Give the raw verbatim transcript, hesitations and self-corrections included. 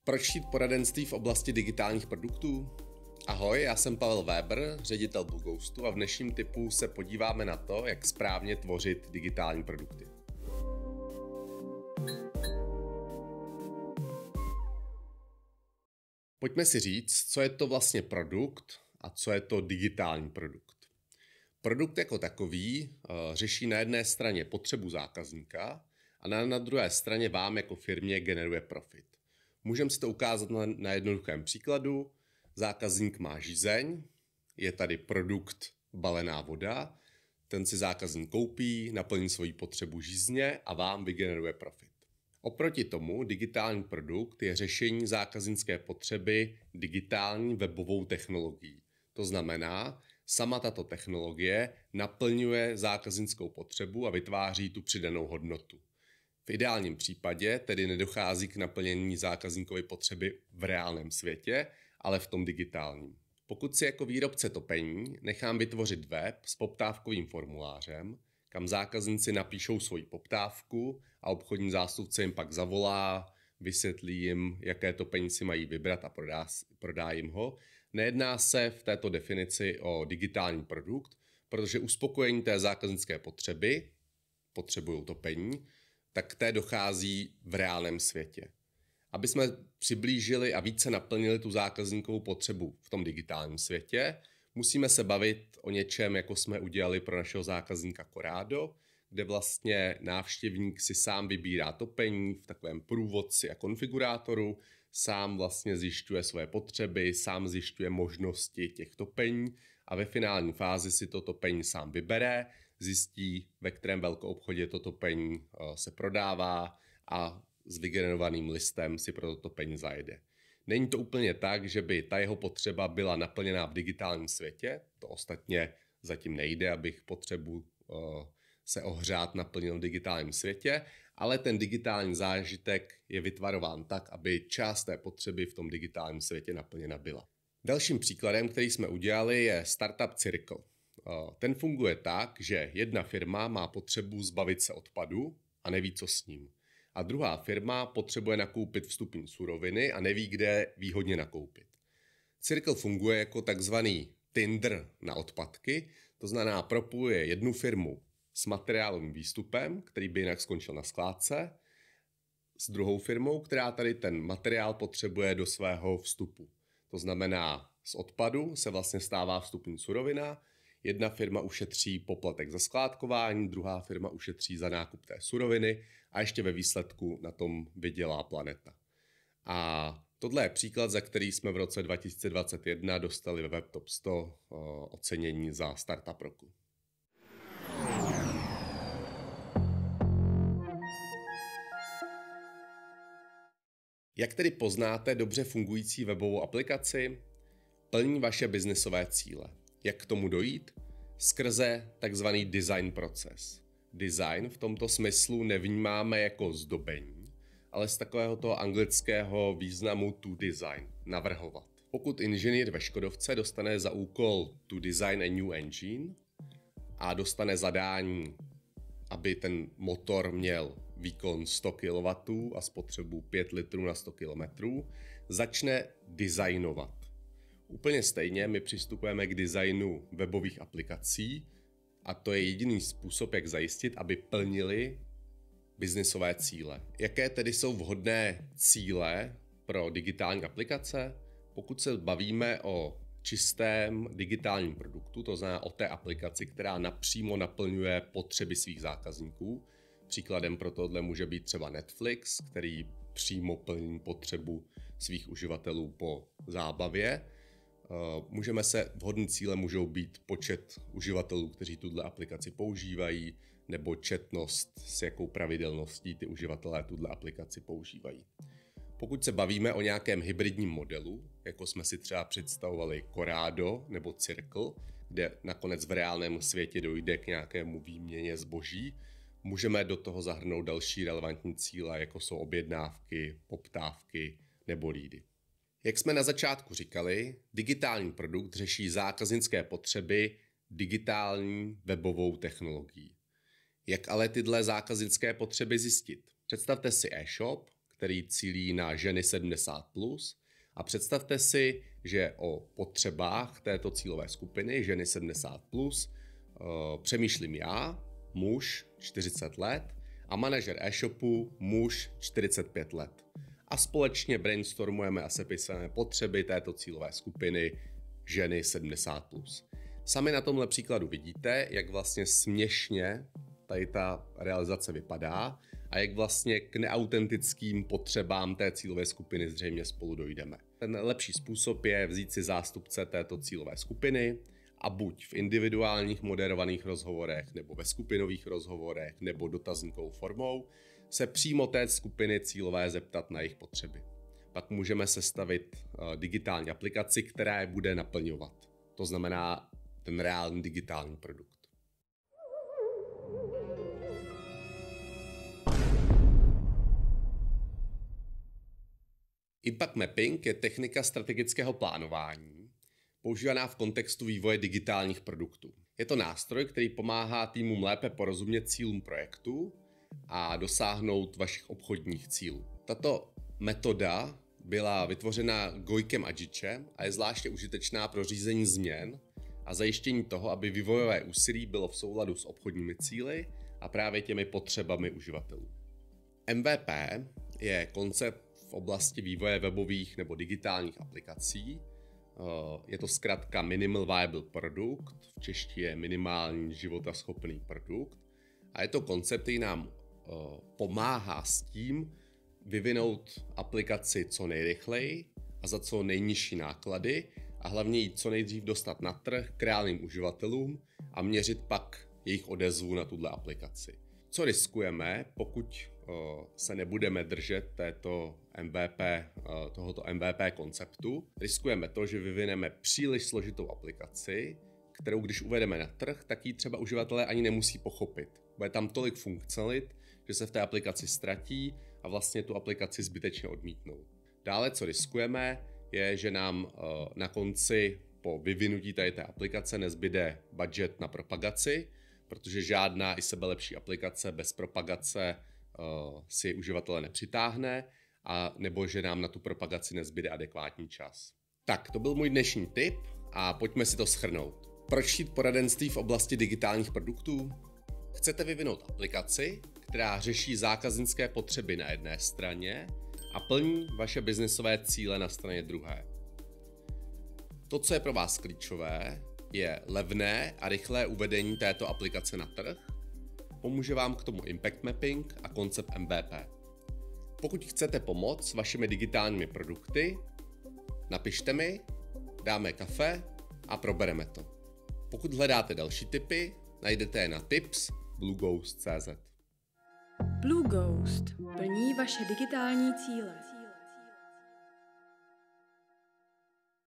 Proč chtít poradenství v oblasti digitálních produktů? Ahoj, já jsem Pavel Weber, ředitel Blueghostu a v dnešním tipu se podíváme na to, jak správně tvořit digitální produkty. Pojďme si říct, co je to vlastně produkt a co je to digitální produkt. Produkt jako takový uh, řeší na jedné straně potřebu zákazníka a na, na druhé straně vám jako firmě generuje profit. Můžeme si to ukázat na, na jednoduchém příkladu. Zákazník má žízeň, je tady produkt balená voda, ten si zákazník koupí, naplní svoji potřebu žízně a vám vygeneruje profit. Oproti tomu digitální produkt je řešení zákaznické potřeby digitální webovou technologií. To znamená, sama tato technologie naplňuje zákaznickou potřebu a vytváří tu přidanou hodnotu. V ideálním případě tedy nedochází k naplnění zákazníkové potřeby v reálném světě, ale v tom digitálním. Pokud si jako výrobce topení nechám vytvořit web s poptávkovým formulářem, kam zákazníci napíšou svoji poptávku a obchodní zástupce jim pak zavolá, vysvětlí jim, jaké topení si mají vybrat a prodá, prodá jim ho, nejedná se v této definici o digitální produkt, protože uspokojení té zákaznické potřeby, potřebují topení, tak té dochází v reálném světě. Aby jsme přiblížili a více naplnili tu zákazníkovou potřebu v tom digitálním světě, musíme se bavit o něčem, jako jsme udělali pro našeho zákazníka Corrado, kde vlastně návštěvník si sám vybírá topení v takovém průvodci a konfigurátoru, sám vlastně zjišťuje své potřeby, sám zjišťuje možnosti těch topení a ve finální fázi si to topení sám vybere, zjistí, ve kterém velkoobchodě to topení se prodává a s vygenerovaným listem si pro to topení zajede. Není to úplně tak, že by ta jeho potřeba byla naplněná v digitálním světě, to ostatně zatím nejde, abych potřebu uh, se ohřát naplnil v digitálním světě, ale ten digitální zážitek je vytvarován tak, aby část té potřeby v tom digitálním světě naplněna byla. Dalším příkladem, který jsme udělali, je startup Circle. Uh, ten funguje tak, že jedna firma má potřebu zbavit se odpadu a neví, co s ním. A druhá firma potřebuje nakoupit vstupní suroviny a neví, kde výhodně nakoupit. Circle funguje jako takzvaný Tinder na odpadky, to znamená propojuje jednu firmu s materiálovým výstupem, který by jinak skončil na skládce, s druhou firmou, která tady ten materiál potřebuje do svého vstupu. To znamená, z odpadu se vlastně stává vstupní surovina, jedna firma ušetří poplatek za skládkování, druhá firma ušetří za nákup té suroviny a ještě ve výsledku na tom vydělá planeta. A tohle je příklad, za který jsme v roce dva tisíce dvacet jedna dostali ve WebTop sto ocenění za Startup roku. Jak tedy poznáte dobře fungující webovou aplikaci? Plní vaše biznesové cíle. Jak k tomu dojít? Skrze takzvaný design proces. Design v tomto smyslu nevnímáme jako zdobení, ale z takového toho anglického významu to design, navrhovat. Pokud inženýr ve Škodovce dostane za úkol to design a new engine a dostane zadání, aby ten motor měl výkon sto kilowattů a spotřebu pět litrů na sto kilometrů, začne designovat. Úplně stejně my přistupujeme k designu webových aplikací a to je jediný způsob, jak zajistit, aby plnili biznisové cíle. Jaké tedy jsou vhodné cíle pro digitální aplikace? Pokud se bavíme o čistém digitálním produktu, to znamená o té aplikaci, která napřímo naplňuje potřeby svých zákazníků. Příkladem pro tohle může být třeba Netflix, který přímo plní potřebu svých uživatelů po zábavě. Můžeme se, vhodný cíle můžou být počet uživatelů, kteří tuto aplikaci používají, nebo četnost, s jakou pravidelností ty uživatelé tuto aplikaci používají. Pokud se bavíme o nějakém hybridním modelu, jako jsme si třeba představovali Corrado nebo Circle, kde nakonec v reálném světě dojde k nějakému výměně zboží, můžeme do toho zahrnout další relevantní cíle, jako jsou objednávky, poptávky nebo lídy. Jak jsme na začátku říkali, digitální produkt řeší zákaznické potřeby digitální webovou technologií. Jak ale tyhle zákaznické potřeby zjistit? Představte si e-shop, který cílí na ženy sedmdesát plus. A představte si, že o potřebách této cílové skupiny, ženy sedmdesát plus, přemýšlím já, muž, čtyřicet let, a manažer e-shopu, muž, čtyřicet pět let. A společně brainstormujeme a sepisujeme potřeby této cílové skupiny, ženy sedmdesát plus. Sami na tomhle příkladu vidíte, jak vlastně směšně tady ta realizace vypadá a jak vlastně k neautentickým potřebám té cílové skupiny zřejmě spolu dojdeme. Ten lepší způsob je vzít si zástupce této cílové skupiny a buď v individuálních moderovaných rozhovorech nebo ve skupinových rozhovorech nebo dotazníkovou formou se přímo té skupiny cílové zeptat na jejich potřeby. Pak můžeme sestavit digitální aplikaci, která je bude naplňovat. To znamená ten reálný digitální produkt. Impact mapping je technika strategického plánování, používaná v kontextu vývoje digitálních produktů. Je to nástroj, který pomáhá týmům lépe porozumět cílům projektu a dosáhnout vašich obchodních cílů. Tato metoda byla vytvořena Gojkem Adžičem a je zvláště užitečná pro řízení změn a zajištění toho, aby vývojové úsilí bylo v souladu s obchodními cíli a právě těmi potřebami uživatelů. M V P je koncept v oblasti vývoje webových nebo digitálních aplikací. Je to zkrátka Minimal Viable Product, v češtině je minimální životaschopný produkt. A je to koncept, který nám pomáhá s tím vyvinout aplikaci co nejrychleji a za co nejnižší náklady a hlavně ji co nejdřív dostat na trh k reálným uživatelům a měřit pak jejich odezvu na tuhle aplikaci. Co riskujeme, pokud se nebudeme držet této M V P, tohoto M V P konceptu? Riskujeme to, že vyvineme příliš složitou aplikaci, kterou když uvedeme na trh, tak ji třeba uživatelé ani nemusí pochopit. Bude tam tolik funkcionalit, že se v té aplikaci ztratí a vlastně tu aplikaci zbytečně odmítnou. Dále, co riskujeme, je, že nám na konci po vyvinutí tady té aplikace nezbyde budget na propagaci, protože žádná i sebelepší aplikace bez propagace uh, si uživatelé nepřitáhne, a nebo že nám na tu propagaci nezbyde adekvátní čas. Tak, to byl můj dnešní tip a pojďme si to shrnout. Proč chtít poradenství v oblasti digitálních produktů? Chcete vyvinout aplikaci, která řeší zákaznické potřeby na jedné straně a plní vaše biznesové cíle na straně druhé. To, co je pro vás klíčové, je levné a rychlé uvedení této aplikace na trh. Pomůže vám k tomu Impact Mapping a koncept M V P. Pokud chcete pomoct s vašimi digitálními produkty, napište mi, dáme kafe a probereme to. Pokud hledáte další tipy, najdete je na tips tečka blue ghost tečka cz. Blue Ghost plní vaše digitální cíle.